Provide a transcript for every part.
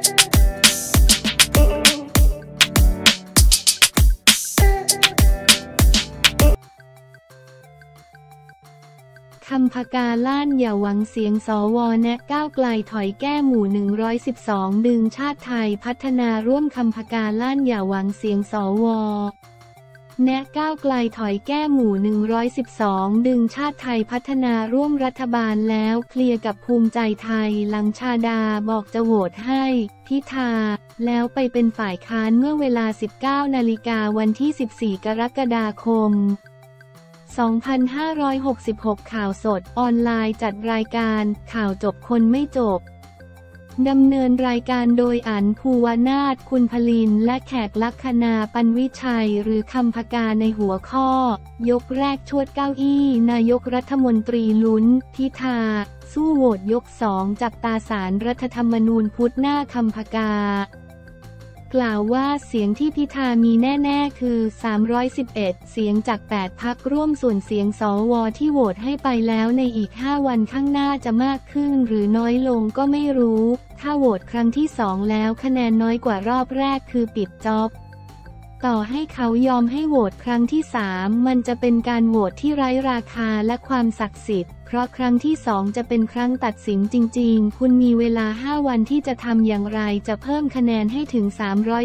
คำพกาลั่นอย่าหวังเสียงสวแนะก้าวไกลถอยแก้หมู่112ดึงชาติไทยพัฒนาร่วมคำพกาลั่นอย่าหวังเสียงสวแนะก้าวไกลถอยแก้หมู่112ดึงชาติไทยพัฒนาร่วมรัฐบาลแล้วเคลียร์กับภูมิใจไทยหลังชาดาบอกจะโหวตให้พิธาแล้วไปเป็นฝ่ายค้านเมื่อเวลา 19 นาฬิกาวันที่ 14 กรกฎาคม2566 ข่าวสดออนไลน์จัดรายการข่าวจบคนไม่จบดำเนินรายการโดยอั๋นภูวนาถคุณพลินและแขกลักษณาปันวิชัยหรือคำพกาในหัวข้อยกแรกชวดเก้าอี้นายกรัฐมนตรีลุ้นพิธาสู้โหวตยก2จับตาศาลรัฐธรรมนูญพุธหน้าคำพกากล่าวว่าเสียงที่พิธามีแน่ๆคือ311เสียงจาก8พรรคร่วมส่วนเสียงสวที่โหวตให้ไปแล้วในอีก5วันข้างหน้าจะมากขึ้นหรือน้อยลงก็ไม่รู้ถ้าโหวตครั้งที่2แล้วคะแนนน้อยกว่ารอบแรกคือปิดจ็อบต่อให้เขายอมให้โหวตครั้งที่3มันจะเป็นการโหวตที่ไร้ราคาและความศักดิ์สิทธิ์เพราะครั้งที่2จะเป็นครั้งตัดสินจริงๆคุณมีเวลา5วันที่จะทำอย่างไรจะเพิ่มคะแนนให้ถึง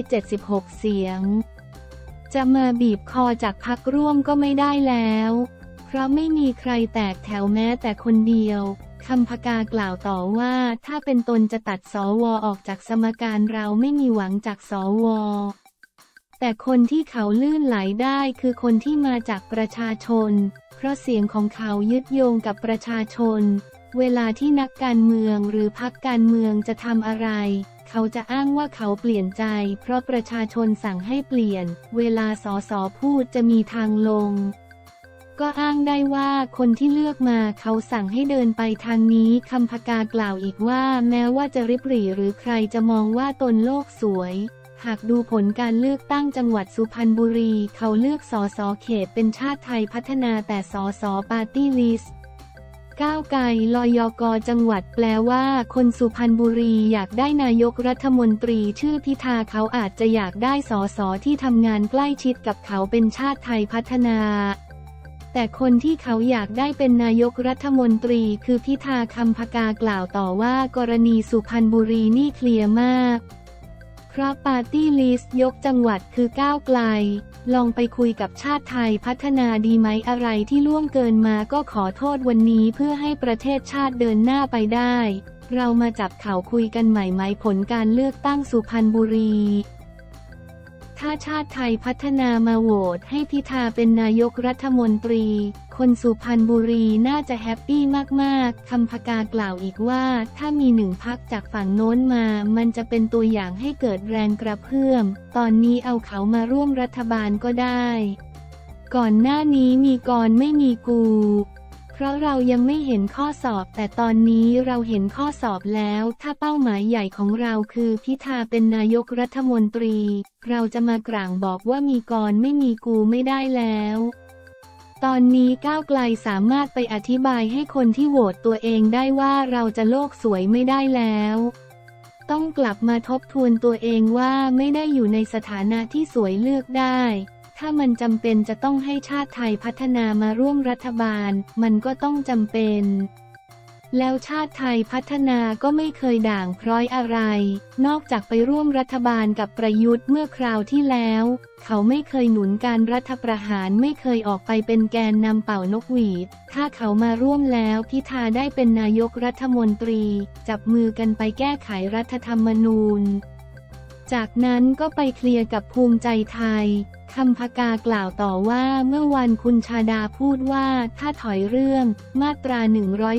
376เสียงจะมาบีบคอจากพรรคร่วมก็ไม่ได้แล้วเพราะไม่มีใครแตกแถวแม้แต่คนเดียวคำพกากล่าวต่อว่าถ้าเป็นตนจะตัดสวออกจากสมการเราไม่มีหวังจากสวแต่คนที่เขาลื่นไหลได้คือคนที่มาจากประชาชนเพราะเสียงของเขายึดโยงกับประชาชนเวลาที่นักการเมืองหรือพรรคการเมืองจะทำอะไรเขาจะอ้างว่าเขาเปลี่ยนใจเพราะประชาชนสั่งให้เปลี่ยนเวลาสสพูดจะมีทางลงก็อ้างได้ว่าคนที่เลือกมาเขาสั่งให้เดินไปทางนี้คำพกากล่าวอีกว่าแม้ว่าจะริบหรี่หรือใครจะมองว่าตนโลกสวยหากดูผลการเลือกตั้งจังหวัดสุพรรณบุรีเขาเลือกสสเขตเป็นชาติไทยพัฒนาแต่สสปาร์ตี้ลิสต์ก้าวไกลลยกจังหวัดแปลว่าคนสุพรรณบุรีอยากได้นายกรัฐมนตรีชื่อพิธาเขาอาจจะอยากได้สสที่ทำงานใกล้ชิดกับเขาเป็นชาติไทยพัฒนาแต่คนที่เขาอยากได้เป็นนายกรัฐมนตรีคือพิธาคำพกากล่าวต่อว่ากรณีสุพรรณบุรีนี่เคลียร์มากเพราะปาร์ตี้ลิสต์ยกจังหวัดคือก้าวไกลลองไปคุยกับชาติไทยพัฒนาดีไหมอะไรที่ล่วงเกินมาก็ขอโทษวันนี้เพื่อให้ประเทศชาติเดินหน้าไปได้เรามาจับเข่าคุยกันใหม่ไหมผลการเลือกตั้งสุพรรณบุรีถ้าชาติไทยพัฒนามาโหวตให้พิธาเป็นนายกรัฐมนตรีคนสุพรรณบุรีน่าจะแฮปปี้มากๆคำพกากล่าวอีกว่าถ้ามี1 พรรคจากฝั่งโน้นมามันจะเป็นตัวอย่างให้เกิดแรงกระเพื่อมตอนนี้เอาเขามาร่วมรัฐบาลก็ได้ก่อนหน้านี้มีกรไม่มีกูเพราะเรายังไม่เห็นข้อสอบแต่ตอนนี้เราเห็นข้อสอบแล้วถ้าเป้าหมายใหญ่ของเราคือพิธาเป็นนายกรัฐมนตรีเราจะมากร่างบอกว่ามีกรไม่มีกูไม่ได้แล้วตอนนี้ก้าวไกลสามารถไปอธิบายให้คนที่โหวตตัวเองได้ว่าเราจะโลกสวยไม่ได้แล้วต้องกลับมาทบทวนตัวเองว่าไม่ได้อยู่ในสถานะที่สวยเลือกได้ถ้ามันจำเป็นจะต้องให้ชาติไทยพัฒนามาร่วมรัฐบาลมันก็ต้องจำเป็นแล้วชาติไทยพัฒนาก็ไม่เคยด่างพร้อยอะไรนอกจากไปร่วมรัฐบาลกับประยุทธ์เมื่อคราวที่แล้วเขาไม่เคยหนุนการรัฐประหารไม่เคยออกไปเป็นแกนนำเป่านกหวีดถ้าเขามาร่วมแล้วพิธาได้เป็นนายกรัฐมนตรีจับมือกันไปแก้ไขรัฐธรรมนูญจากนั้นก็ไปเคลียร์กับภูมิใจไทยคำพกากล่าวต่อว่าเมื่อวันคุณชาดาพูดว่าถ้าถอยเรื่องมาตรา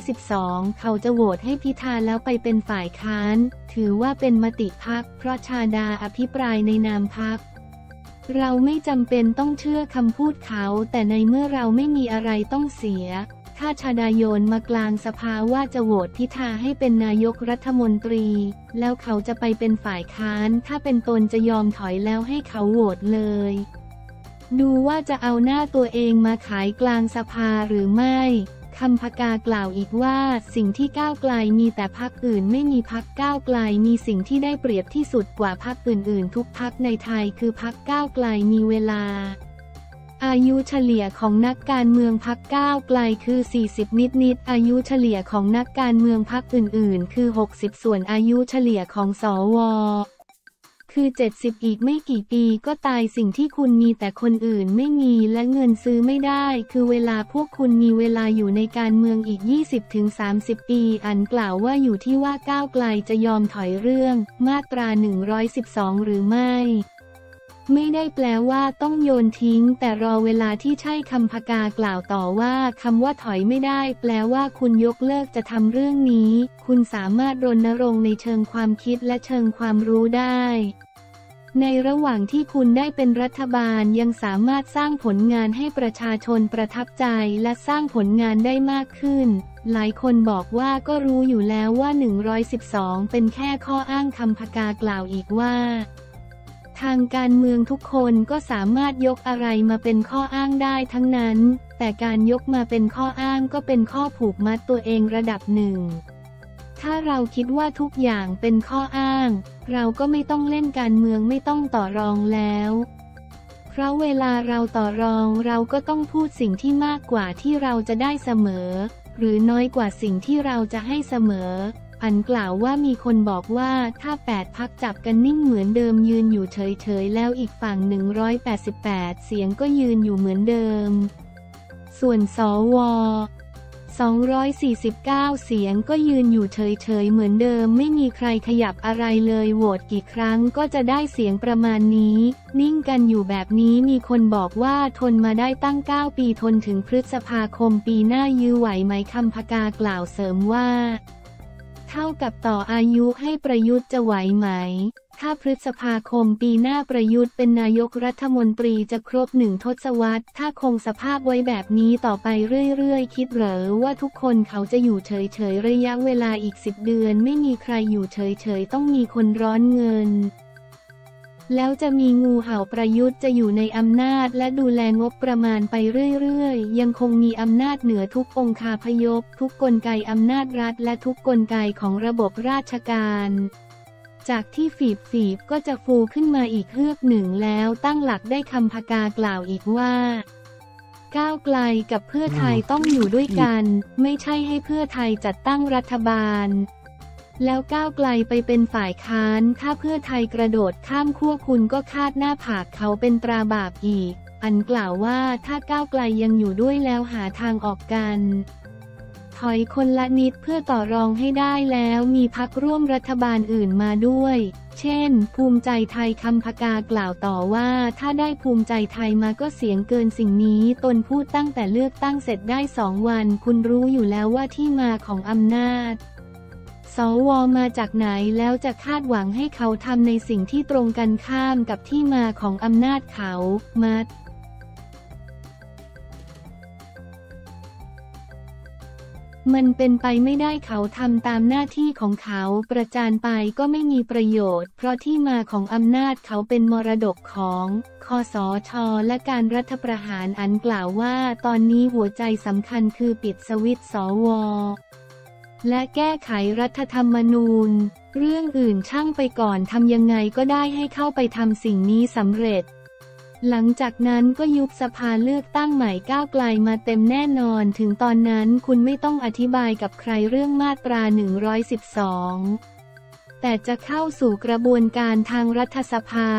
112เขาจะโหวตให้พิธาแล้วไปเป็นฝ่ายค้านถือว่าเป็นมติพรรคเพราะชาดาอภิปรายในนามพรรคเราไม่จำเป็นต้องเชื่อคำพูดเขาแต่ในเมื่อเราไม่มีอะไรต้องเสียถ้าชาดาโยนมากลางสภาว่าจะโหวตพิธาให้เป็นนายกรัฐมนตรีแล้วเขาจะไปเป็นฝ่ายค้านถ้าเป็นตนจะยอมถอยแล้วให้เขาโหวตเลยดูว่าจะเอาหน้าตัวเองมาขายกลางสภาหรือไม่คำพกากล่าวอีกว่าสิ่งที่ก้าวไกลมีแต่พรรคอื่นไม่มีพรรคก้าวไกลมีสิ่งที่ได้เปรียบที่สุดกว่าพรรคอื่นๆทุกพรรคในไทยคือพรรคก้าวไกลมีเวลาอายุเฉลี่ยของนักการเมืองพรรคก้าวไกลคือ40นิดอายุเฉลี่ยของนักการเมืองพรรคอื่นๆคือ60ส่วนอายุเฉลี่ยของสวคือ70อีกไม่กี่ปีก็ตายสิ่งที่คุณมีแต่คนอื่นไม่มีและเงินซื้อไม่ได้คือเวลาพวกคุณมีเวลาอยู่ในการเมืองอีก20-30ปีอันกล่าวว่าอยู่ที่ว่าก้าวไกลจะยอมถอยเรื่องมาตรา112หรือไม่ได้แปลว่าต้องโยนทิ้งแต่รอเวลาที่ใช่คำพกากล่าวต่อว่าคำว่าถอยไม่ได้แปลว่าคุณยกเลิกจะทำเรื่องนี้คุณสามารถรณรงค์ในเชิงความคิดและเชิงความรู้ได้ในระหว่างที่คุณได้เป็นรัฐบาลยังสามารถสร้างผลงานให้ประชาชนประทับใจและสร้างผลงานได้มากขึ้นหลายคนบอกว่าก็รู้อยู่แล้วว่า112เป็นแค่ข้ออ้างคำพกากล่าวอีกว่าทางการเมืองทุกคนก็สามารถยกอะไรมาเป็นข้ออ้างได้ทั้งนั้นแต่การยกมาเป็นข้ออ้างก็เป็นข้อผูกมัดตัวเองระดับหนึ่งถ้าเราคิดว่าทุกอย่างเป็นข้ออ้างเราก็ไม่ต้องเล่นการเมืองไม่ต้องต่อรองแล้วเพราะเวลาเราต่อรองเราก็ต้องพูดสิ่งที่มากกว่าที่เราจะได้เสมอหรือน้อยกว่าสิ่งที่เราจะให้เสมออันกล่าวว่ามีคนบอกว่าถ้า8 พรรคจับกันนิ่งเหมือนเดิมยืนอยู่เฉยๆแล้วอีกฝั่ง188เสียงก็ยืนอยู่เหมือนเดิมส่วนสว249เสียงก็ยืนอยู่เฉยๆเหมือนเดิมไม่มีใครขยับอะไรเลยโหวตกี่ครั้งก็จะได้เสียงประมาณนี้นิ่งกันอยู่แบบนี้มีคนบอกว่าทนมาได้ตั้ง9 ปีทนถึงพฤษภาคมปีหน้ายื้อไหวไหมคำพกากล่าวเสริมว่าเท่ากับต่ออายุให้ประยุทธ์จะไหวไหมถ้าพฤษภาคมปีหน้าประยุทธ์เป็นนายกรัฐมนตรีจะครบ1 ทศวรรษถ้าคงสภาพไว้แบบนี้ต่อไปเรื่อยๆคิดเหรอว่าทุกคนเขาจะอยู่เฉยๆระยะเวลาอีก10 เดือนไม่มีใครอยู่เฉยๆต้องมีคนร้อนเงินแล้วจะมีงูเห่าประยุทธ์จะอยู่ในอำนาจและดูแลงบประมาณไปเรื่อยๆยังคงมีอำนาจเหนือทุกองคาพยพทุกกลไกอำนาจรัฐและทุกกลไกของระบบราชการจากที่ฝีบก็จะฟูขึ้นมาอีกเฮือกหนึ่งแล้วตั้งหลักได้คำพกากล่าวอีกว่าก้าวไกลกับเพื่อไทยต้องอยู่ด้วยกันไม่ใช่ให้เพื่อไทยจัดตั้งรัฐบาลแล้วก้าวไกลไปเป็นฝ่ายค้านถ้าเพื่อไทยกระโดดข้ามขั้วคุณก็คาดหน้าผากเขาเป็นตราบาปอีกอันกล่าวว่าถ้าก้าวไกลยังอยู่ด้วยแล้วหาทางออกกันถอยคนละนิดเพื่อต่อรองให้ได้แล้วมีพรรคร่วมรัฐบาลอื่นมาด้วยเช่นภูมิใจไทยคำพกากล่าวต่อว่าถ้าได้ภูมิใจไทยมาก็เสียงเกินสิ่งนี้ตนพูดตั้งแต่เลือกตั้งเสร็จได้2 วันคุณรู้อยู่แล้วว่าที่มาของอำนาจสวมาจากไหนแล้วจะคาดหวังให้เขาทำในสิ่งที่ตรงกันข้ามกับที่มาของอำนาจเขามันเป็นไปไม่ได้เขาทำตามหน้าที่ของเขาประจานไปก็ไม่มีประโยชน์เพราะที่มาของอำนาจเขาเป็นมรดกของคสช.และการรัฐประหารอันกล่าวว่าตอนนี้หัวใจสำคัญคือปิดสวิตช์สว.และแก้ไขรัฐธรรมนูญเรื่องอื่นช่างไปก่อนทำยังไงก็ได้ให้เข้าไปทำสิ่งนี้สำเร็จหลังจากนั้นก็ยุบสภาเลือกตั้งใหม่ก้าวไกลมาเต็มแน่นอนถึงตอนนั้นคุณไม่ต้องอธิบายกับใครเรื่องมาตรา112แต่จะเข้าสู่กระบวนการทางรัฐสภา